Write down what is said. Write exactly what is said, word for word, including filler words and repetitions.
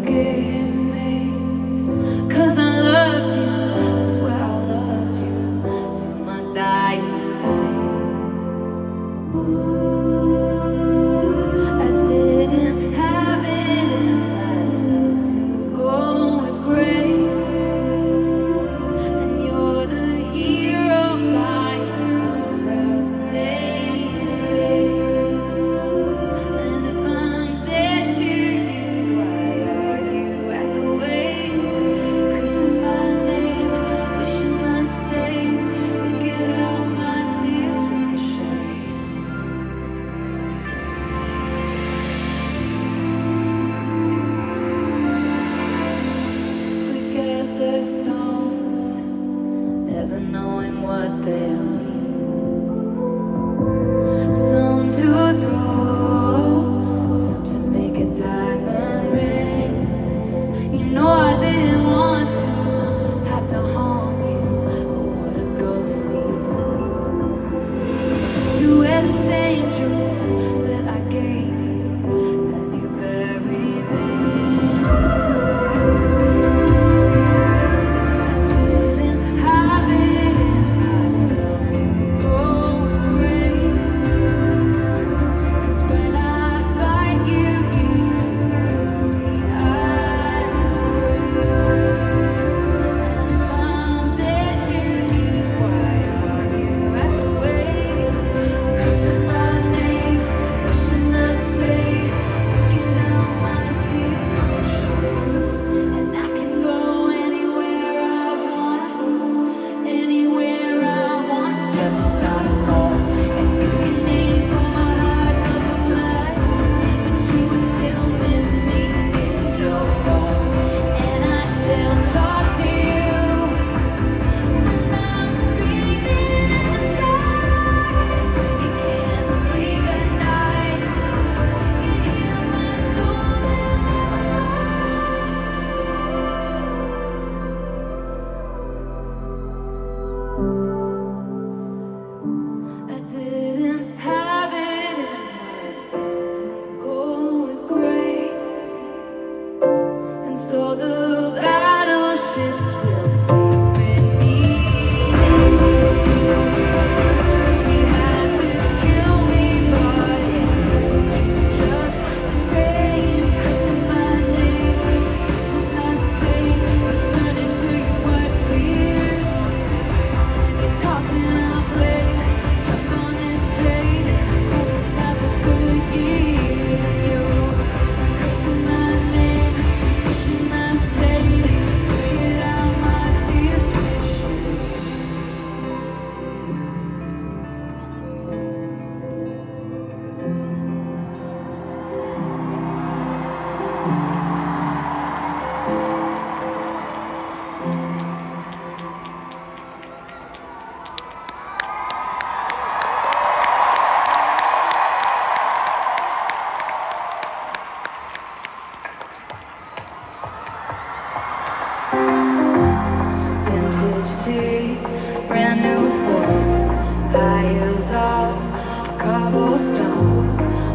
forgive me, 'cause I loved you, I swear I loved you till my dying day. I didn't have it in myself to go with grace, and you're the hero flying around saying grace. And if I'm dead to you, why are you at the wake? Cursing my name, wishing I stayed. Get out my tears ricochet. We gather stones, never knowing what they'll mean. Some to throw, some to make a diamond ring. You know I didn't want to have to haunt you, but what a ghostly scene. You wear the same jewels that I gave you as you bury me. Didn't have it in myself to go with grace, 'cause when I fight you, you still tell me I deserve. And if I'm dead to you, why are you at the wake? Cursing my name, wishing I stayed. Looking out my tears ricochet. And I can go anywhere I want, anywhere I want, just not alone. And you can aim for my heart of a flag, but you would still miss me in your bones. And I still talk to you when I'm screaming at the sky. You can't sleep at night, you hear my soul in my I didn't have it in myself to go with grace, and so the battleships will sink beneath me. You had to kill me, but it hurt you just the same. Cursing my name, wishing I stayed. You turned into your worst fears. You're tossing a blade, drunk on this pain, crossing out the good years of you. Cursing my name, wishing I stayed. Get out my tears ricochet. Vintage tea, brand new form, high heels on cobblestones.